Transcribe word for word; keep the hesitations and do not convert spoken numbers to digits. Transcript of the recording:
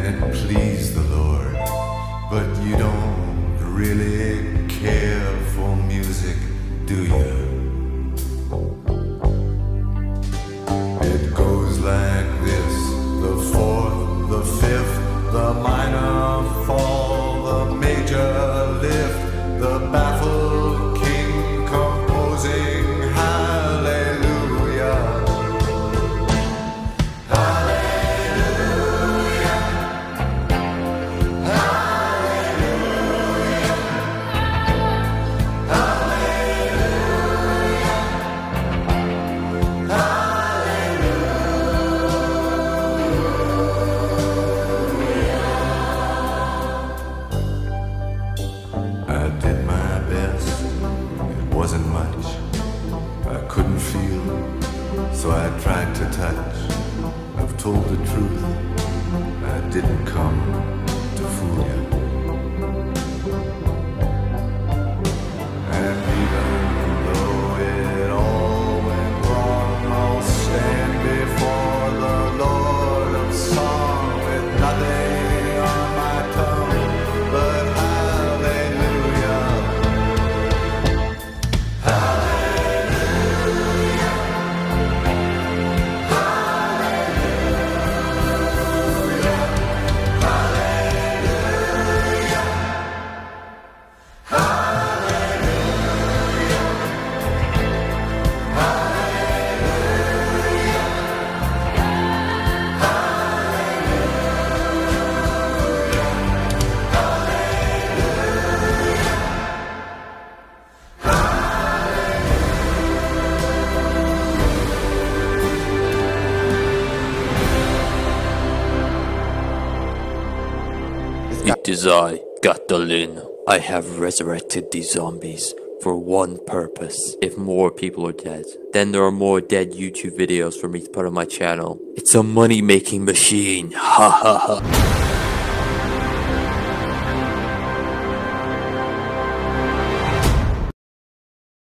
and it pleased the Lord. But you don't really care for music, do you? It goes like this: the fourth, the fifth, the minor fall, the major lift, the baffled king composing hallelujah. Hallelujah. Hallelujah. I did my best, it wasn't much. I couldn't feel, so I tried to touch. I've told the truth, I didn't come to fool you. And even though it all went wrong, I'll stand before the Lord of Song with nothing on my tongue but hallelujah. Hallelujah. Hallelujah. Hallelujah. It is I, Gatlin. I have resurrected these zombies for one purpose. If more people are dead, then there are more dead YouTube videos for me to put on my channel. It's a money-making machine. Ha ha ha.